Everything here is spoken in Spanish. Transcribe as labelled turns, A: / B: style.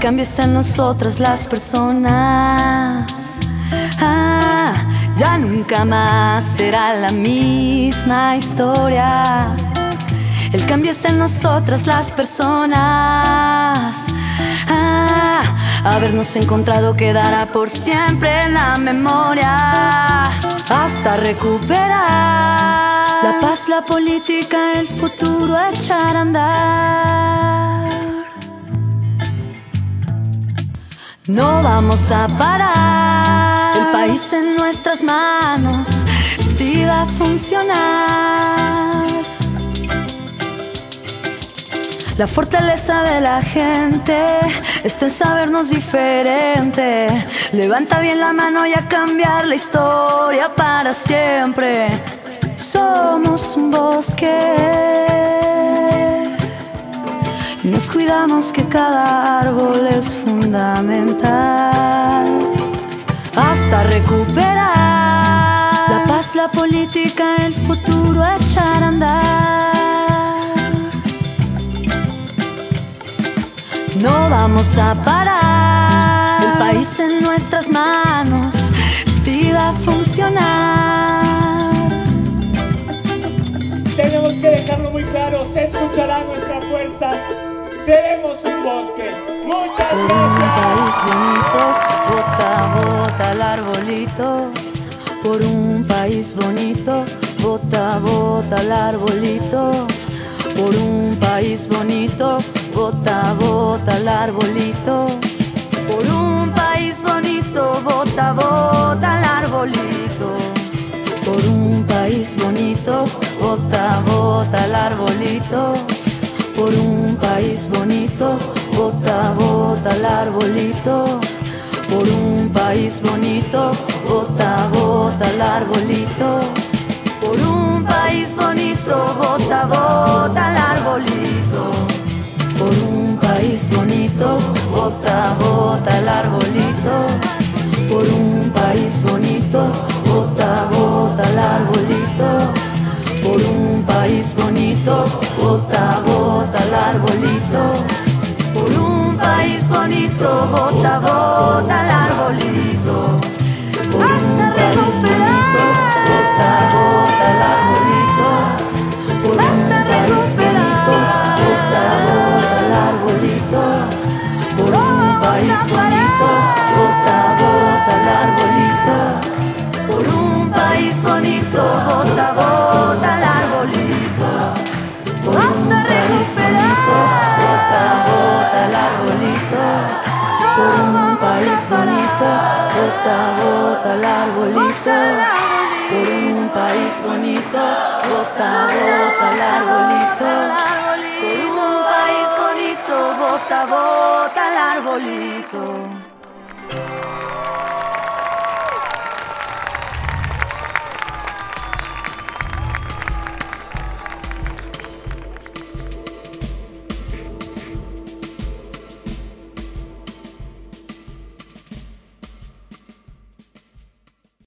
A: cambio está en nosotras las personas. Ya nunca más será la misma historia. El cambio está en nosotras las personas. Habernos encontrado quedará por siempre en la memoria, hasta recuperar la paz, la política, el futuro echar a andar. No vamos a parar, el país en nuestras manos sí va a funcionar. La fortaleza de la gente está en sabernos diferente. Levanta bien la mano y a cambiar la historia para siempre. Somos un bosque, nos cuidamos que cada árbol es fundamental, hasta recuperar la paz, la política, el futuro echar a andar. No vamos a parar, el país en nuestras manos sí va a funcionar.
B: Tenemos que dejarlo muy claro, se escuchará nuestra fuerza. Seremos un bosque. Muchas gracias.
A: Por un país bonito, bota, bota el arbolito. Por un país bonito, bota, bota el arbolito. Por un país bonito, bota, bota el arbolito. Por un país bonito, bota, bota el arbolito. Por un país bonito, bota, bota el arbolito. Por un país bonito, bota, bota el arbolito. Por un país bonito, bota, bota el arbolito. Por un país bonito, bota, bota el arbolito. Por un país bonito, bota, bota el arbolito. Por un país bonito, bota, bota el arbolito. Por un país bonito, bota, bota el arbolito. Por un país bonito, bota, bota el arbolito. Por un país bonito, bota, bota el arbolito. Por un país bonito, bota, bota el arbolito. Por un país bonito, bota, bota el arbolito. Por un país bonito, bota, bota el arbolito. Por un país bonito, bota, bota el arbolito. Por un país bonito, bota, bota el arbolito. Por un país bonito, bota, bota el arbolito. Por un país bonito, bota, bota el arbolito.